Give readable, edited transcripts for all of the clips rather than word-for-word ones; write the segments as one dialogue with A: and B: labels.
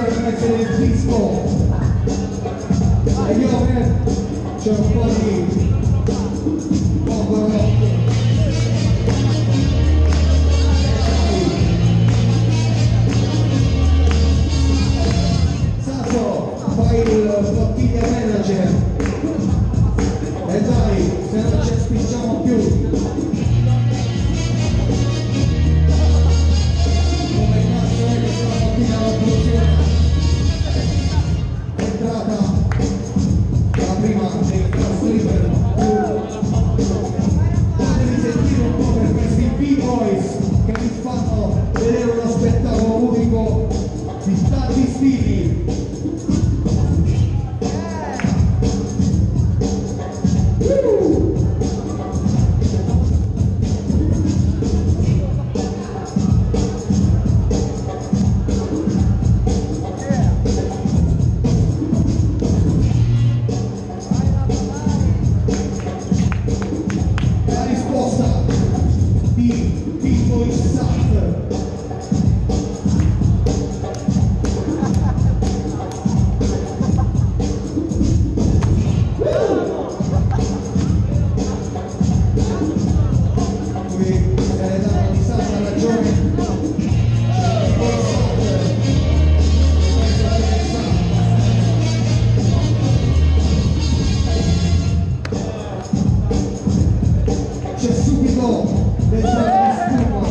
A: mezzo del disco e io c'è un po' di poco rock. Sasso, fai il flottiglia manager e dai, se non ci spingiamo più. Entrata la prima dei Sleeper. Fatevi sentire un po' per questi B-Boys che vi fanno vedere uno spettacolo unico di tanti stili. C'è subito l'entrata di spuma.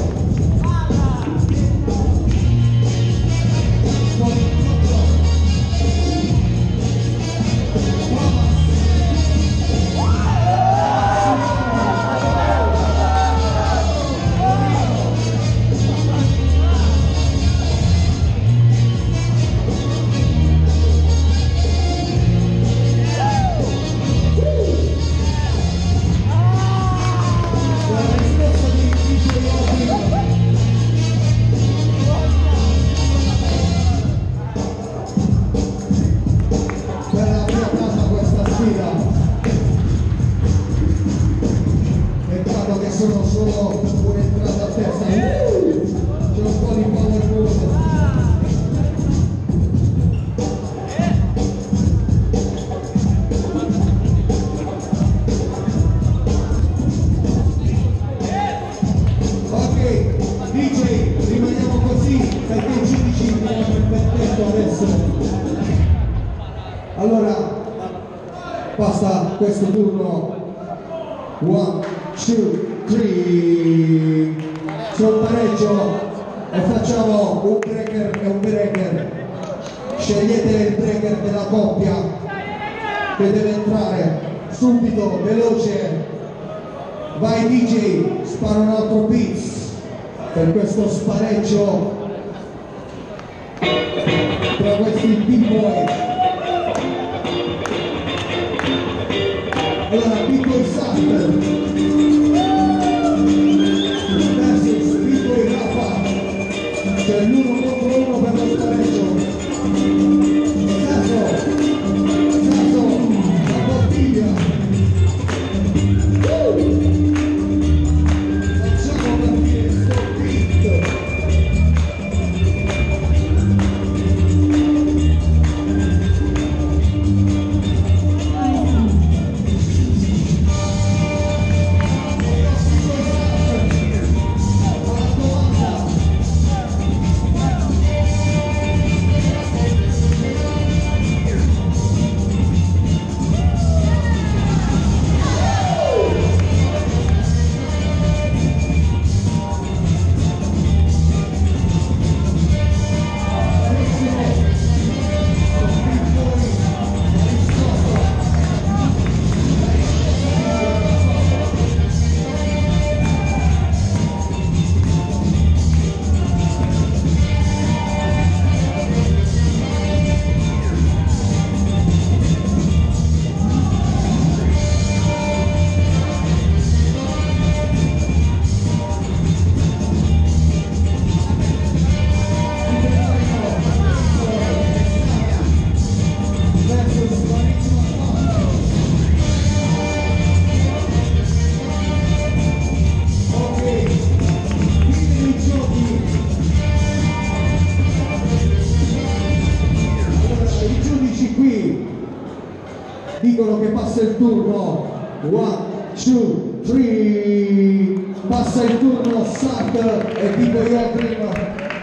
A: Peccato che sono solo un'entrata a testa, c'è un po' di power. Ok, DJ, rimaniamo così perché i giudici mi hanno invertito adesso. Allora, basta questo turno. 1, 2, 3. C'è un pareggio e facciamo un breaker e un breaker. Scegliete il breaker della coppia che deve entrare subito, veloce. Vai DJ, spara un altro beat per questo spareggio tra questi B-boy. Allora, B-boy Sander versus B-boy Rafa, c'è l'uno contro uno per lo spareggio. Sasso, la bottiglia. Facciamo partire sto beat. dicono che passa il turno. 1, 2, 3, passa il turno, start, e dico io al primo.